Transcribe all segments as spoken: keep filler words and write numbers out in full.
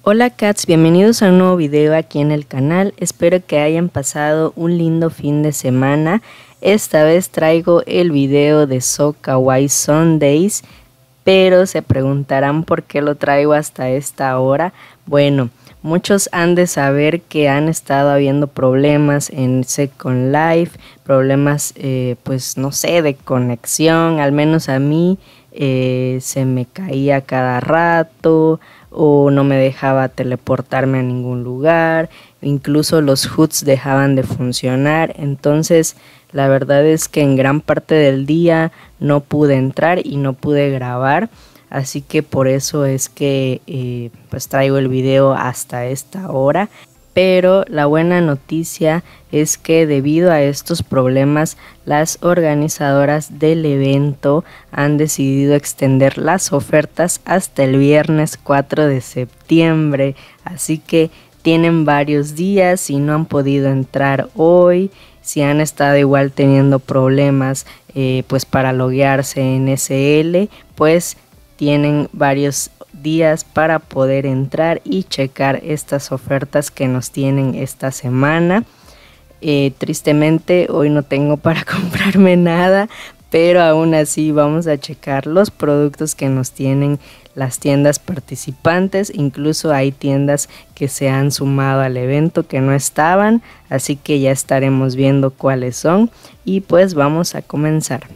Hola cats, bienvenidos a un nuevo video aquí en el canal. Espero que hayan pasado un lindo fin de semana. Esta vez traigo el video de So Kawaii Sundays, pero se preguntarán por qué lo traigo hasta esta hora. Bueno, muchos han de saber que han estado habiendo problemas en Second Life, problemas eh, pues no sé, de conexión. Al menos a mí eh, se me caía cada rato o no me dejaba teleportarme a ningún lugar, incluso los H U Ds dejaban de funcionar. Entonces la verdad es que en gran parte del día no pude entrar y no pude grabar, así que por eso es que eh, pues traigo el video hasta esta hora. Pero la buena noticia es que debido a estos problemas, las organizadoras del evento han decidido extender las ofertas hasta el viernes cuatro de septiembre. Así que tienen varios días. Si no han podido entrar hoy, si han estado igual teniendo problemas eh, pues para loguearse en S L, pues tienen varios días para poder entrar y checar estas ofertas que nos tienen esta semana. Eh, tristemente hoy no tengo para comprarme nada, pero aún así vamos a checar los productos que nos tienen las tiendas participantes. Incluso hay tiendas que se han sumado al evento que no estaban, así que ya estaremos viendo cuáles son y pues vamos a comenzar.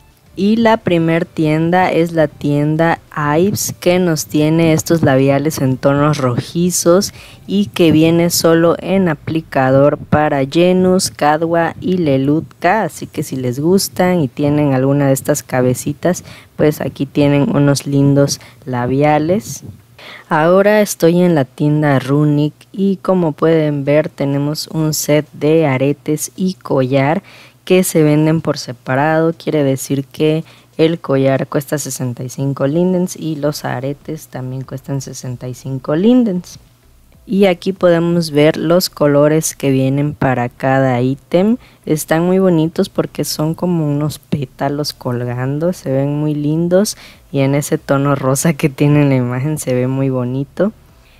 Y la primer tienda es la tienda Ives, que nos tiene estos labiales en tonos rojizos y que viene solo en aplicador para Genus, Kadwa y Lelutka. Así que si les gustan y tienen alguna de estas cabecitas, pues aquí tienen unos lindos labiales. Ahora estoy en la tienda Runic y como pueden ver tenemos un set de aretes y collar que se venden por separado. Quiere decir que el collar cuesta sesenta y cinco lindens y los aretes también cuestan sesenta y cinco lindens. Y aquí podemos ver los colores que vienen para cada ítem. Están muy bonitos porque son como unos pétalos colgando, se ven muy lindos y en ese tono rosa que tiene en la imagen se ve muy bonito.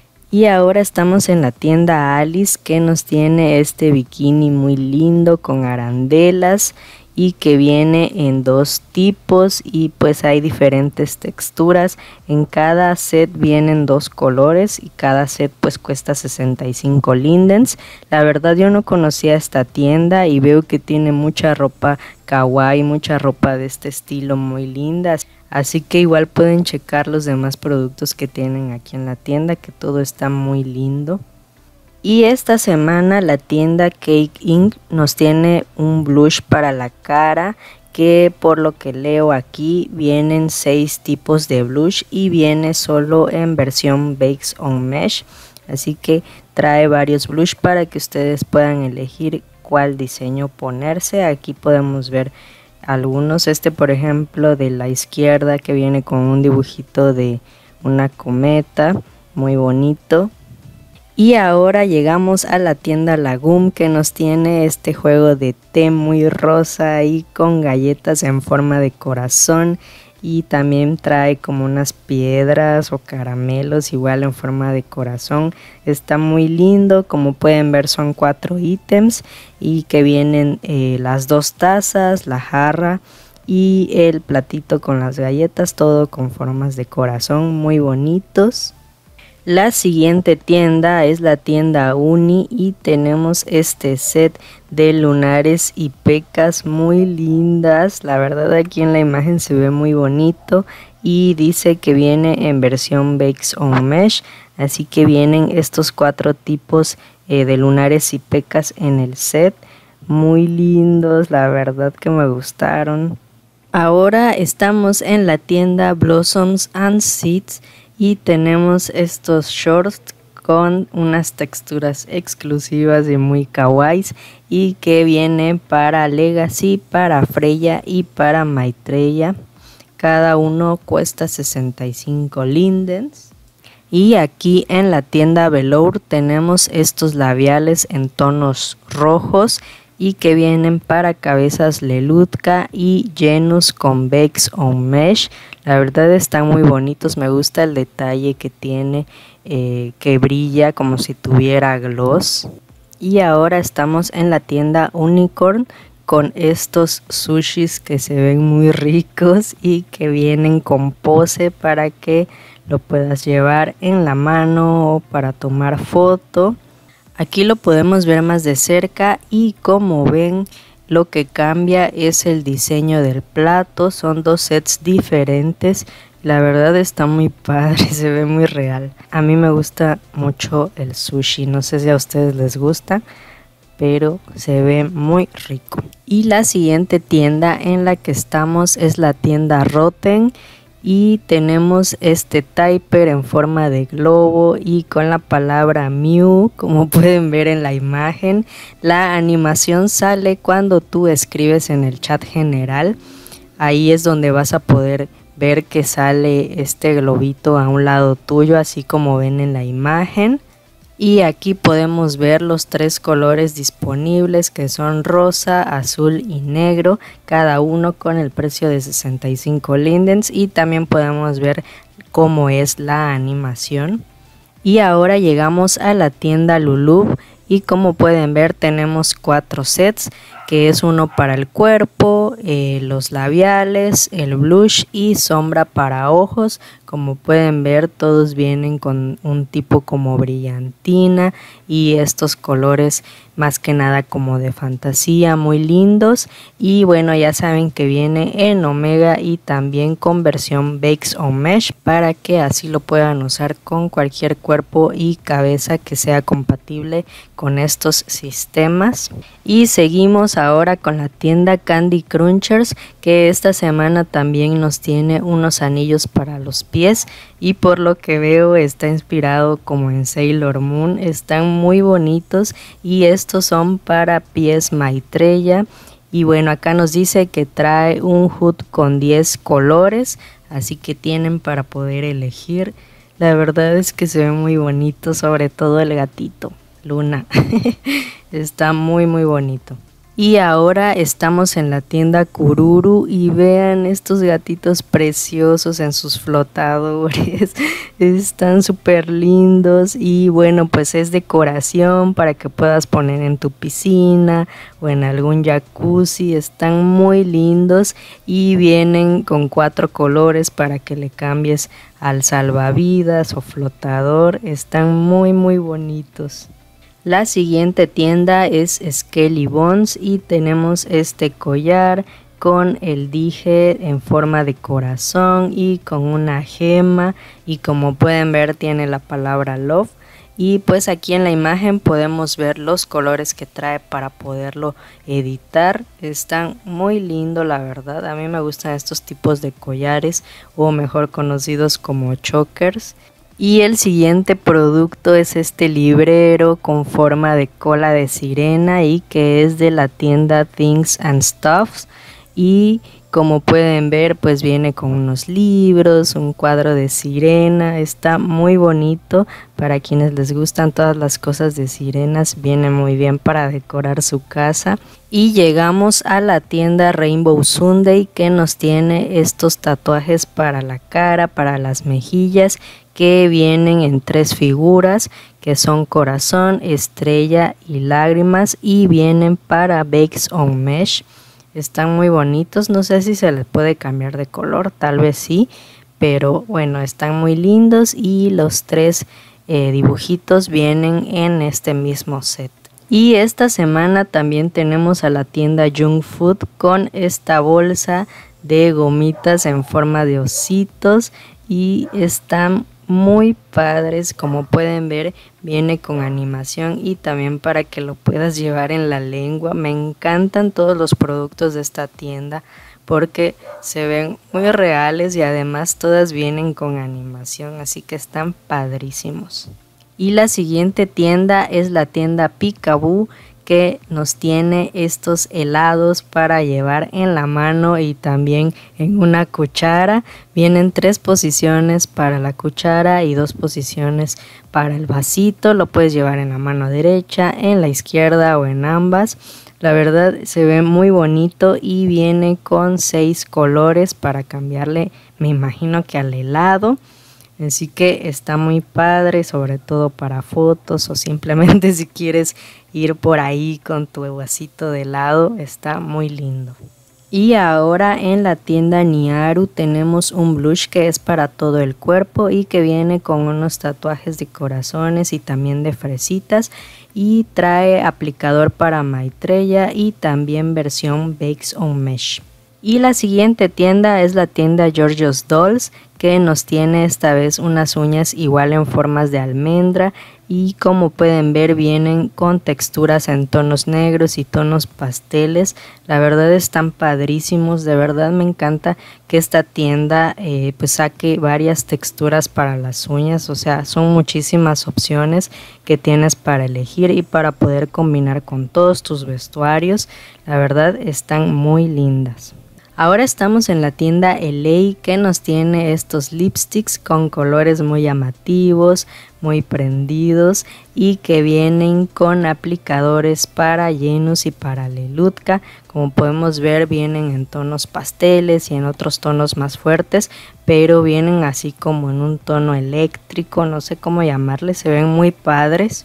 Y ahora estamos en la tienda Alice, que nos tiene este bikini muy lindo con arandelas y que viene en dos tipos y pues hay diferentes texturas. En cada set vienen dos colores y cada set pues cuesta sesenta y cinco lindens. La verdad yo no conocía esta tienda y veo que tiene mucha ropa kawaii, mucha ropa de este estilo muy linda. Así que igual pueden checar los demás productos que tienen aquí en la tienda, que todo está muy lindo. Y esta semana la tienda Cake Ink nos tiene un blush para la cara, que por lo que leo aquí vienen seis tipos de blush y viene solo en versión Bakes on Mesh. Así que trae varios blush para que ustedes puedan elegir cuál diseño ponerse. Aquí podemos ver algunos, este por ejemplo de la izquierda que viene con un dibujito de una cometa, muy bonito. Y ahora llegamos a la tienda Lagum, que nos tiene este juego de té muy rosa y con galletas en forma de corazón. Y también trae como unas piedras o caramelos igual en forma de corazón. Está muy lindo, como pueden ver son cuatro ítems y que vienen eh, las dos tazas, la jarra y el platito con las galletas, todo con formas de corazón muy bonitos. La siguiente tienda es la tienda Uni y tenemos este set de lunares y pecas muy lindas. La verdad aquí en la imagen se ve muy bonito y dice que viene en versión Bakes on Mesh. Así que vienen estos cuatro tipos eh, de lunares y pecas en el set. Muy lindos, la verdad que me gustaron. Ahora estamos en la tienda Blossoms and Seeds y tenemos estos shorts con unas texturas exclusivas y muy kawaiis y que viene para Legacy, para Freya y para Maitreya. Cada uno cuesta sesenta y cinco lindens. Y aquí en la tienda Velour tenemos estos labiales en tonos rojos y que vienen para cabezas Lelutka y Genus Convex on Mesh. La verdad están muy bonitos, me gusta el detalle que tiene, eh, que brilla como si tuviera gloss. Y ahora estamos en la tienda Unicorn con estos sushis que se ven muy ricos y que vienen con pose para que lo puedas llevar en la mano o para tomar foto. Aquí lo podemos ver más de cerca y como ven, lo que cambia es el diseño del plato. Son dos sets diferentes. La verdad está muy padre, se ve muy real. A mí me gusta mucho el sushi, no sé si a ustedes les gusta, pero se ve muy rico. Y la siguiente tienda en la que estamos es la tienda Rotten. Y tenemos este Typer en forma de globo y con la palabra Mew, como pueden ver en la imagen. La animación sale cuando tú escribes en el chat general. Ahí es donde vas a poder ver que sale este globito a un lado tuyo, así como ven en la imagen. Y aquí podemos ver los tres colores disponibles, que son rosa, azul y negro, cada uno con el precio de sesenta y cinco lindens, y también podemos ver cómo es la animación. Y ahora llegamos a la tienda Lulub y como pueden ver tenemos cuatro sets, que es uno para el cuerpo, eh, los labiales, el blush y sombra para ojos. Como pueden ver, todos vienen con un tipo como brillantina y estos colores más que nada como de fantasía, muy lindos. Y bueno, ya saben que viene en omega y también con versión Bakes on Mesh, para que así lo puedan usar con cualquier cuerpo y cabeza que sea compatible con estos sistemas. Y seguimos ahora con la tienda Candy Crunchers, que esta semana también nos tiene unos anillos para los pies y por lo que veo está inspirado como en Sailor Moon. Están muy bonitos y estos son para pies Maitreya. Y bueno, acá nos dice que trae un hood con diez colores, así que tienen para poder elegir. La verdad es que se ve muy bonito, sobre todo el gatito Luna. Está muy muy bonito. Y ahora estamos en la tienda Kururu y vean estos gatitos preciosos en sus flotadores. Están súper lindos y bueno, pues es decoración para que puedas poner en tu piscina o en algún jacuzzi. Están muy lindos y vienen con cuatro colores para que le cambies al salvavidas o flotador. Están muy muy bonitos. La siguiente tienda es Skelly Bones y tenemos este collar con el dije en forma de corazón y con una gema, y como pueden ver tiene la palabra love. Y pues aquí en la imagen podemos ver los colores que trae para poderlo editar. Están muy lindos, la verdad. A mí me gustan estos tipos de collares, o mejor conocidos como chokers. Y el siguiente producto es este librero con forma de cola de sirena y que es de la tienda Things and Stuffs. Y como pueden ver, pues viene con unos libros, un cuadro de sirena. Está muy bonito. Para quienes les gustan todas las cosas de sirenas, viene muy bien para decorar su casa. Y llegamos a la tienda Rainbow Sunday, que nos tiene estos tatuajes para la cara, para las mejillas, que vienen en tres figuras, que son corazón, estrella y lágrimas, y vienen para Bakes on Mesh. Están muy bonitos, no sé si se les puede cambiar de color, tal vez sí, pero bueno, están muy lindos y los tres eh, dibujitos vienen en este mismo set. Y esta semana también tenemos a la tienda Junk Food con esta bolsa de gomitas en forma de ositos y están muy padres. Como pueden ver, viene con animación y también para que lo puedas llevar en la lengua. Me encantan todos los productos de esta tienda porque se ven muy reales y además todas vienen con animación, así que están padrísimos. Y la siguiente tienda es la tienda Peekaboo, que nos tiene estos helados para llevar en la mano y también en una cuchara. Vienen tres posiciones para la cuchara y dos posiciones para el vasito. Lo puedes llevar en la mano derecha, en la izquierda o en ambas. La verdad se ve muy bonito y viene con seis colores para cambiarle, me imagino que al helado. Así que está muy padre, sobre todo para fotos o simplemente si quieres ir por ahí con tu vasito de helado, está muy lindo. Y ahora en la tienda Niaru tenemos un blush que es para todo el cuerpo y que viene con unos tatuajes de corazones y también de fresitas, y trae aplicador para Maitreya y también versión Bakes on Mesh. Y la siguiente tienda es la tienda Georgios Dolls, que nos tiene esta vez unas uñas igual en formas de almendra, y como pueden ver vienen con texturas en tonos negros y tonos pasteles. La verdad están padrísimos, de verdad me encanta que esta tienda eh, pues saque varias texturas para las uñas, o sea, son muchísimas opciones que tienes para elegir y para poder combinar con todos tus vestuarios. La verdad están muy lindas. Ahora estamos en la tienda L A, que nos tiene estos lipsticks con colores muy llamativos, muy prendidos, y que vienen con aplicadores para Genus y para Lelutka. Como podemos ver vienen en tonos pasteles y en otros tonos más fuertes, pero vienen así como en un tono eléctrico, no sé cómo llamarle, se ven muy padres.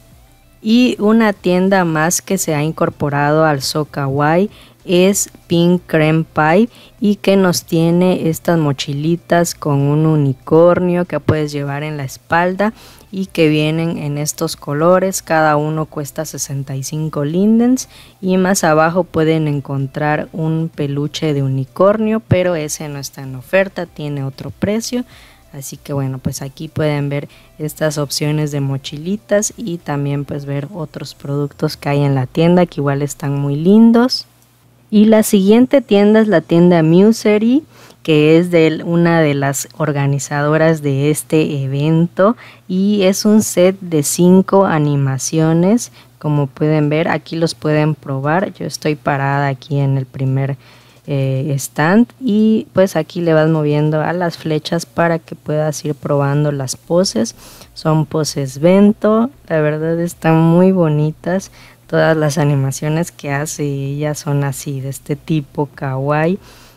Y una tienda más que se ha incorporado al So Kawaii es Pink Creme Pie, y que nos tiene estas mochilitas con un unicornio que puedes llevar en la espalda y que vienen en estos colores. Cada uno cuesta sesenta y cinco lindens, y más abajo pueden encontrar un peluche de unicornio, pero ese no está en oferta, tiene otro precio. Así que bueno, pues aquí pueden ver estas opciones de mochilitas y también pues ver otros productos que hay en la tienda que igual están muy lindos. Y la siguiente tienda es la tienda Musery, que es de una de las organizadoras de este evento, y es un set de cinco animaciones. Como pueden ver, aquí los pueden probar. Yo estoy parada aquí en el primer eh, stand, y pues aquí le vas moviendo a las flechas para que puedas ir probando las poses. Son poses bento, la verdad están muy bonitas. Todas las animaciones que hace ella son así, de este tipo kawaii,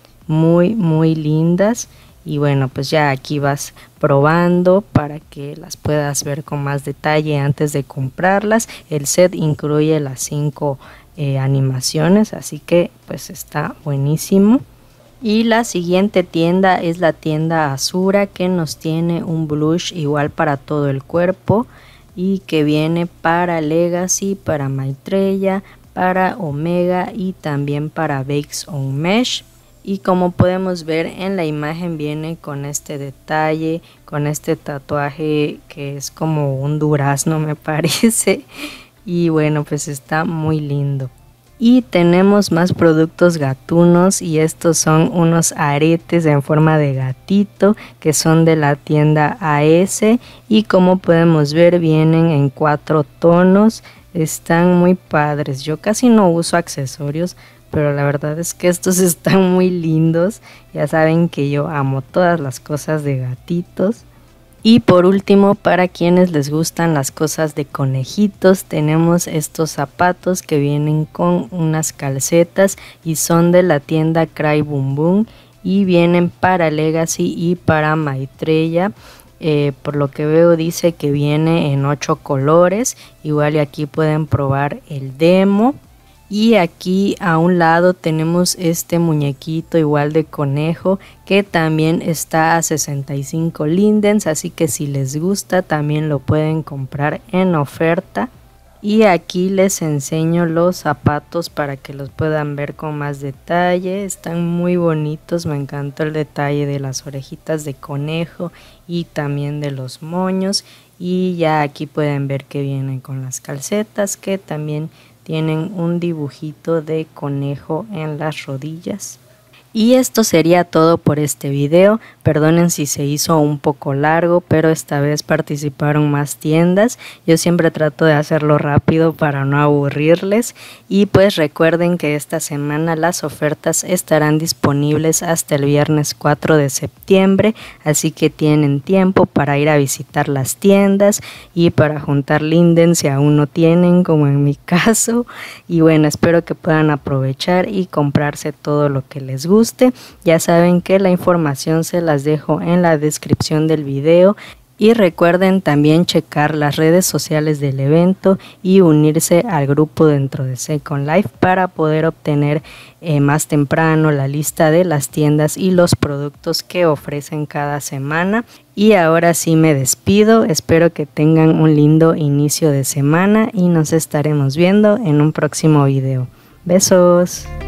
muy muy lindas. Y bueno, pues ya aquí vas probando para que las puedas ver con más detalle antes de comprarlas. El set incluye las cinco eh, animaciones, así que pues está buenísimo. Y la siguiente tienda es la tienda Azura, que nos tiene un blush igual para todo el cuerpo, y que viene para Legacy, para Maitreya, para Omega y también para Bakes on Mesh. Y como podemos ver en la imagen viene con este detalle, con este tatuaje que es como un durazno me parece. Y bueno, pues está muy lindo. Y tenemos más productos gatunos, y estos son unos aretes en forma de gatito que son de la tienda A S, y como podemos ver vienen en cuatro tonos, están muy padres. Yo casi no uso accesorios, pero la verdad es que estos están muy lindos. Ya saben que yo amo todas las cosas de gatitos. Y por último, para quienes les gustan las cosas de conejitos, tenemos estos zapatos que vienen con unas calcetas y son de la tienda Cry Boom Boom, y vienen para Legacy y para Maitreya. Eh, por lo que veo dice que viene en ocho colores. Igual y aquí pueden probar el demo. Y aquí a un lado tenemos este muñequito igual de conejo que también está a sesenta y cinco lindens, así que si les gusta también lo pueden comprar en oferta. Y aquí les enseño los zapatos para que los puedan ver con más detalle. Están muy bonitos, me encantó el detalle de las orejitas de conejo y también de los moños. Y ya aquí pueden ver que vienen con las calcetas, que también tienen un dibujito de conejo en las rodillas. Y esto sería todo por este video. Perdonen si se hizo un poco largo, pero esta vez participaron más tiendas. Yo siempre trato de hacerlo rápido para no aburrirles. Y pues recuerden que esta semana las ofertas estarán disponibles hasta el viernes cuatro de septiembre. Así que tienen tiempo para ir a visitar las tiendas y para juntar linden si aún no tienen, como en mi caso. Y bueno, espero que puedan aprovechar y comprarse todo lo que les guste. Ya saben que la información se las dejo en la descripción del video y recuerden también checar las redes sociales del evento y unirse al grupo dentro de Second Life para poder obtener eh, más temprano la lista de las tiendas y los productos que ofrecen cada semana. Y ahora sí me despido, espero que tengan un lindo inicio de semana y nos estaremos viendo en un próximo video. Besos.